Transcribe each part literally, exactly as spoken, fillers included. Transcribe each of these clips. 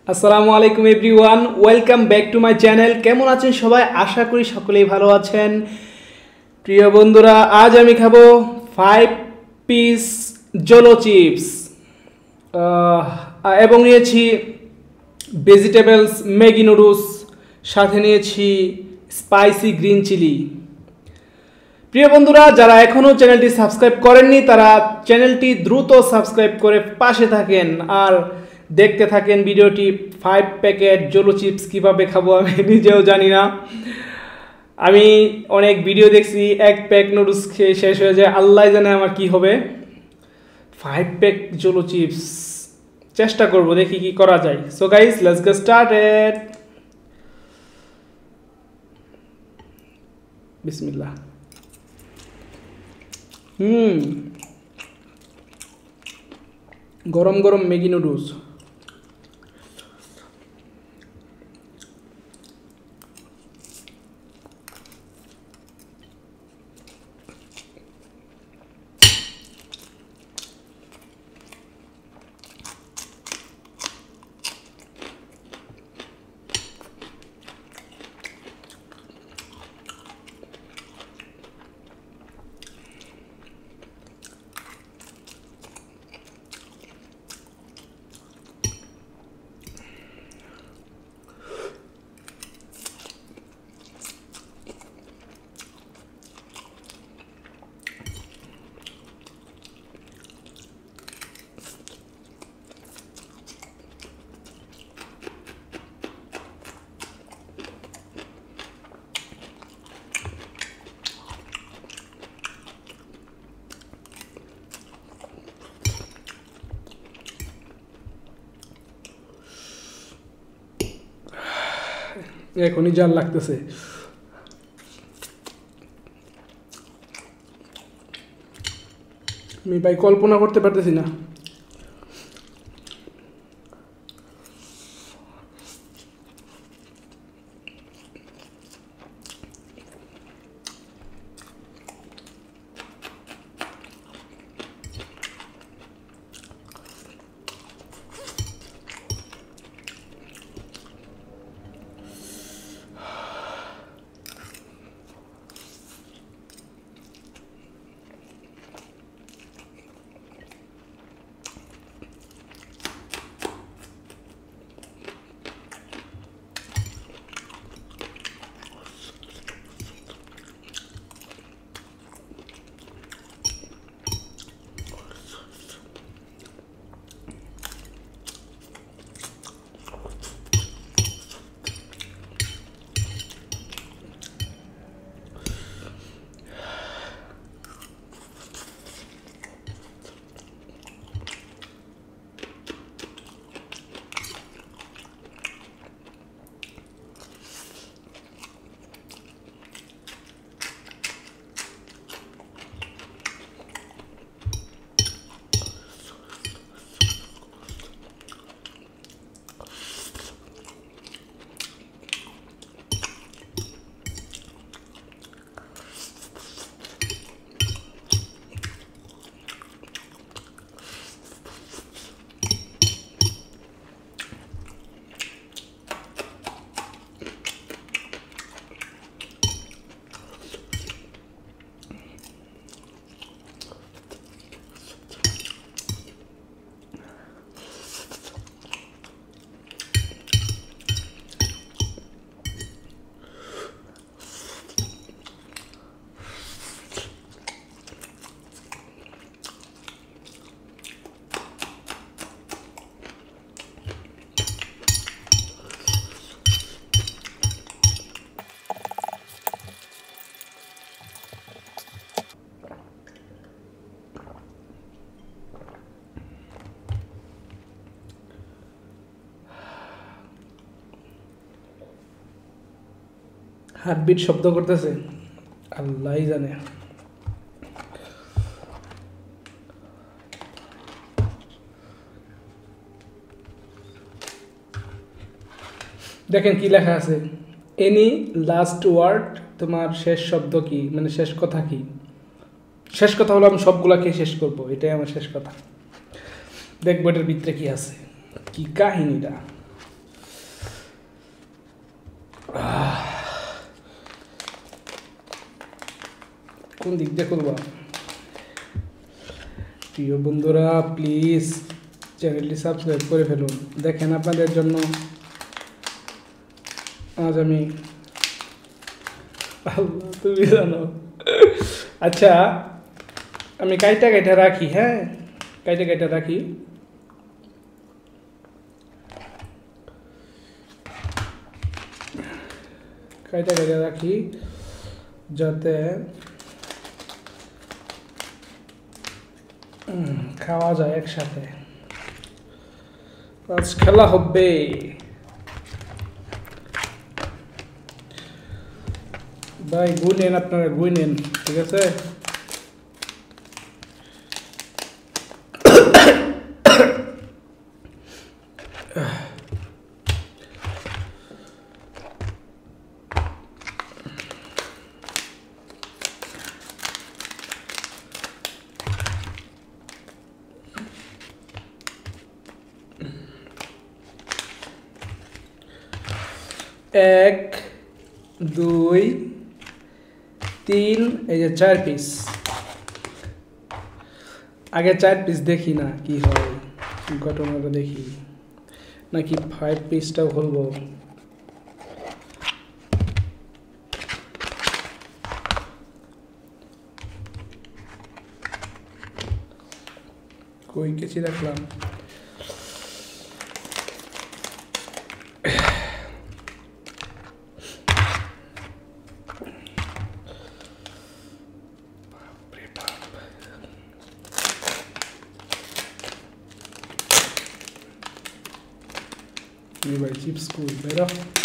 আসসালামু আলাইকুম everyone, welcome back to my channel. কেমন আছেন সবাই? আশা করি সকলেই ভালো আছেন। প্রিয় বন্ধুরা, আজ আমি খাবো ফাইভ পিস জোলো চিপস এবং নিয়েছি ভেজিটেবলস ম্যাগি নুডলস, সাথে নিয়েছি স্পাইসি গ্রিন চিলি। প্রিয় বন্ধুরা, যারা এখনও চ্যানেলটি সাবস্ক্রাইব করেননি তারা চ্যানেলটি দ্রুত সাবস্ক্রাইব করে পাশে থাকেন আর দেখতে থাকেন ভিডিওটি। ফাইভ প্যাকেট জোলো চিপস কীভাবে খাবো আমি নিজেও জানি না। আমি অনেক ভিডিও দেখছি, এক প্যাক নুডলস খেয়ে শেষ হয়ে যায়, আল্লাহ জানে আমার কি হবে। ফাইভ প্যাক জোলো চিপস চেষ্টা করব, দেখি কি করা যায়। So guys, let's get started. বিসমিল্লাহ। হুম গরম গরম ম্যাগি নুডলস। এখনই জাল লাগতেছে। আমি ভাই কল্পনা করতে পারতেছি না। হার্টবিট শব্দ করতেছে, আল্লাহই জানে। দেখেন কি লেখা আছে, এনি লাস্ট ওয়ার্ড, তোমার শেষ শব্দ কি, মানে শেষ কথা কি। শেষ কথা হলো আমি সবগুলাকে শেষ করবো, এটাই আমার শেষ কথা। দেখবো এটার ভিতরে কি আছে, কি কাহিনীটা। কোন দিক দিয়ে খুলবা? প্রিয় বন্ধুরা প্লিজ চ্যানেলটি সাবস্ক্রাইব করে ফেলুন। দেখেন আপনাদের জন্য আজ আমি, আল্লাহ তুমি জানো। আচ্ছা আমি কাইটা কাইটা রাখি, হ্যাঁ কাইটা কাইটা রাখি। কাইটা কাইটা রাখি যাতে খাওয়া যায় একসাথে। আজ খেলা হবে। ভাই গুই নেন, আপনারা গুই নেন, ঠিক আছে? এক দুই তিন, এই যে চার পিস। আগে চার পিস দেখি না কি হয়, ঘটনাটা দেখি, নাকি ফাইভ পিসটাও খুলবো। কই কেচি রাখলাম? ভাই চিপস কই বেরো?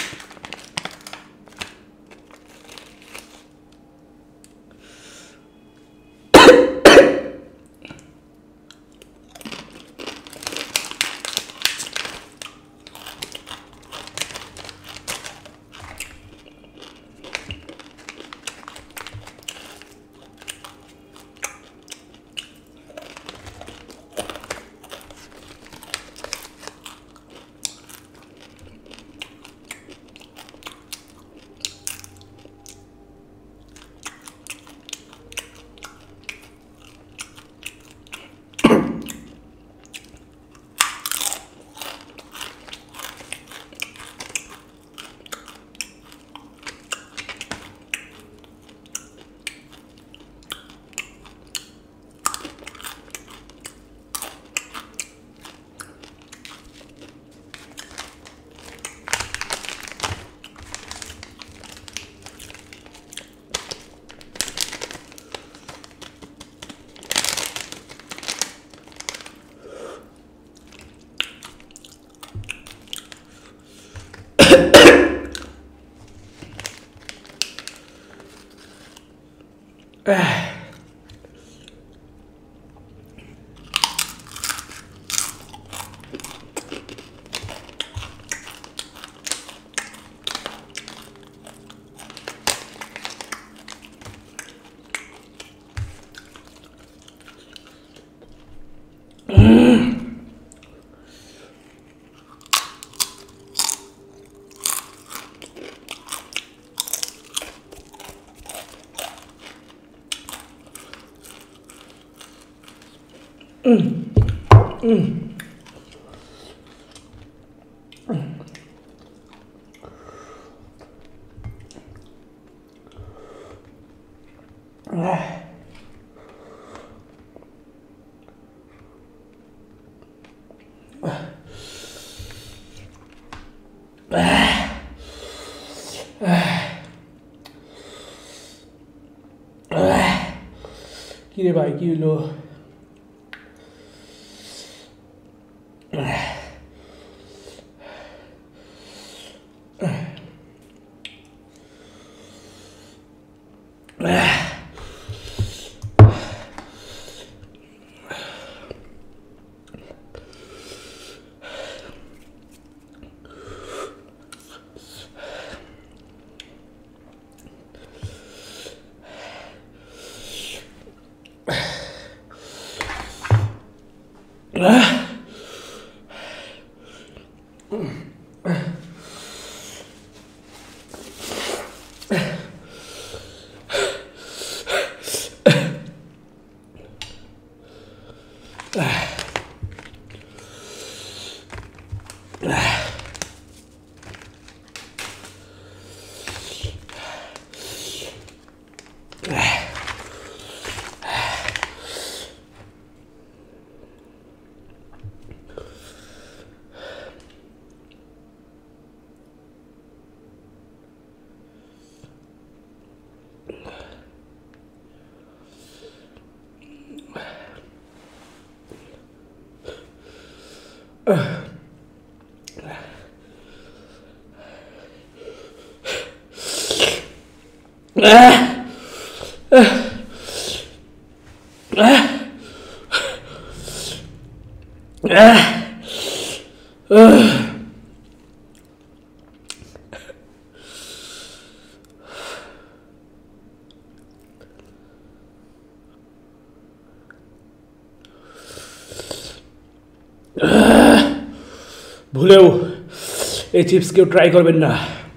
Mm. Mm. Ah. কি রে ভাই, কি হলো? ভুলেও এই চিপস কেউ ট্রাই করবেন না।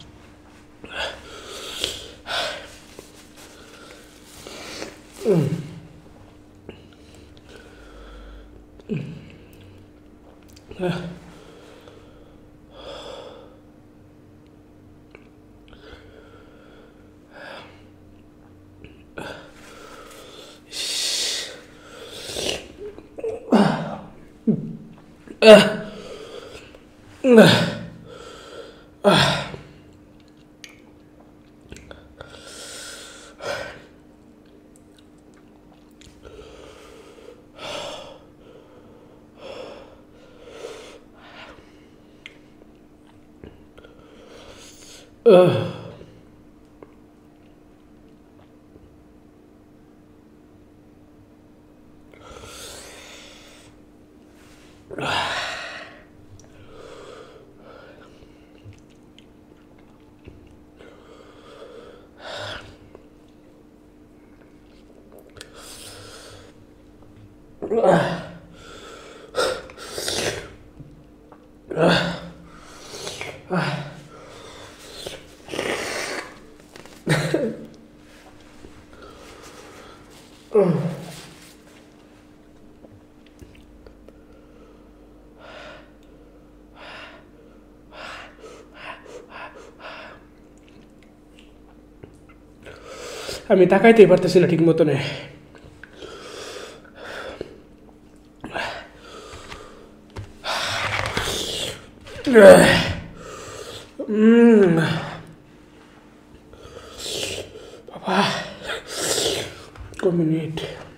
আমি তাকাইতেই পারতেছি না ঠিক মতনে। বাবা ক মিনিট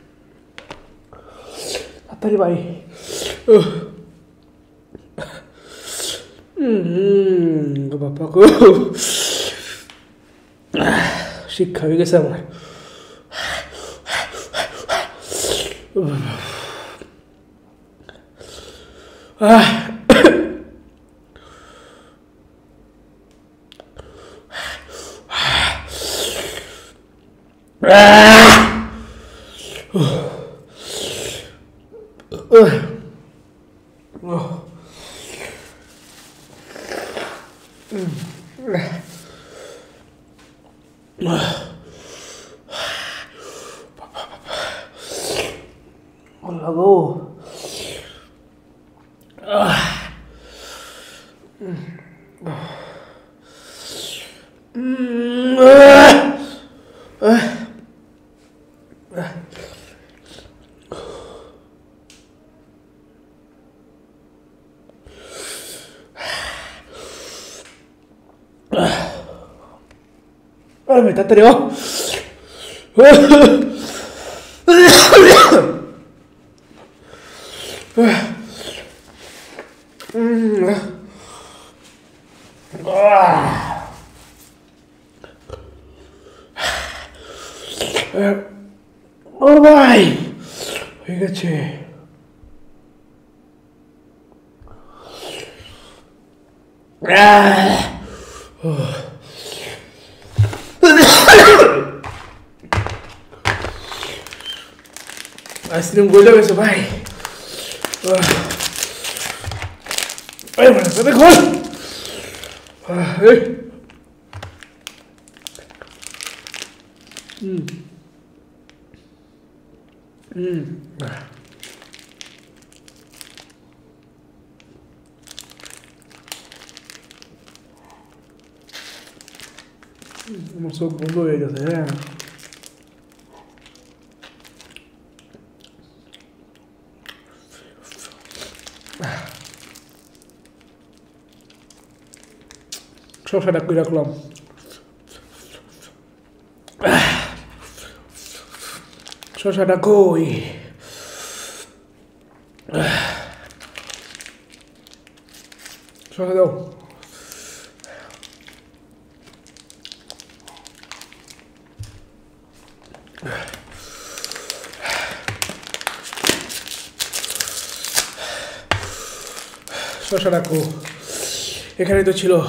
তাড়াতাড়ি ভাই। বাবা গো শিক্ষা হয়ে গেছে আমার। Lago. Ah. Mm. Ah. Ah. Ahora me está treo. ও ভাই হয়ে গেছে। আইসক্রিম গলে গেছে ভাই। দেখুন হুম হুম আমার চোখ বন্ধ হয়ে গেছে। হ্যাঁ, শসাটা কই রাখলাম? শসাটা কই? শসা দাও। শসা রাখো, এখানে তো ছিল।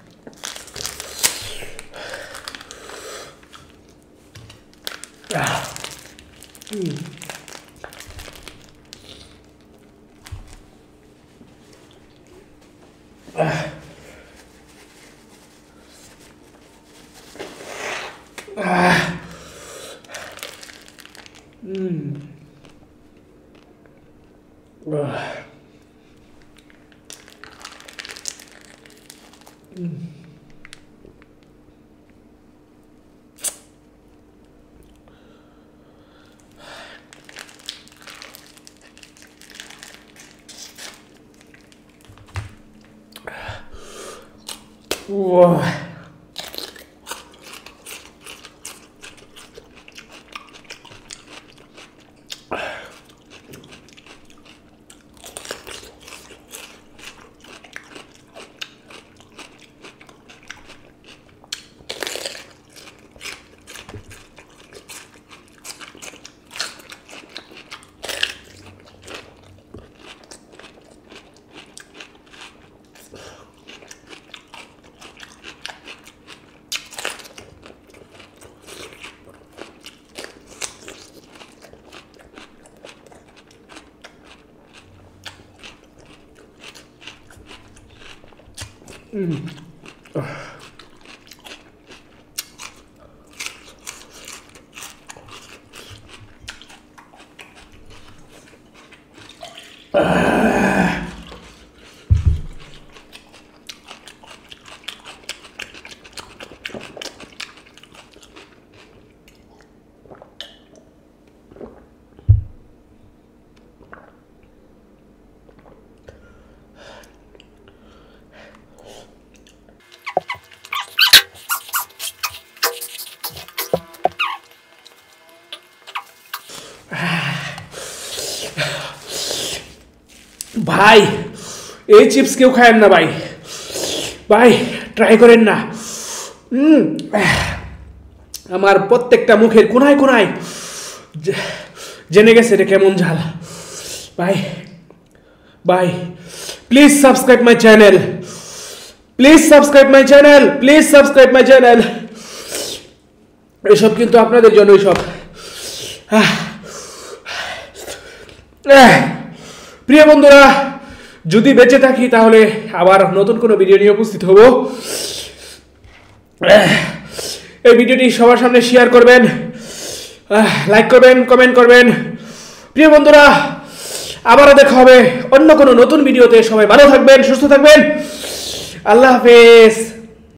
Wow. Mm. ভাই, এই চিপস কেউ খায়েন না ভাই, ভাই ট্রাই করেন না। আমার প্রত্যেকটা মুখের কোনায় কোনায় জেনে গেছে এটা কেমন ঝাল। ভাই ভাই please subscribe my channel, please subscribe my channel, please subscribe my channel. এসব কিন্তু আপনাদের জন্যই সব। প্রিয় বন্ধুরা, যদি বেঁচে থাকি তাহলে আবার নতুন কোনো ভিডিও নিয়ে উপস্থিত হব। এই ভিডিওটি সবার সামনে শেয়ার করবেন, লাইক করবেন, কমেন্ট করবেন। প্রিয় বন্ধুরা, আবারও দেখা হবে অন্য কোনো নতুন ভিডিওতে। সবাই ভালো থাকবেন, সুস্থ থাকবেন। আল্লাহ হাফেজ।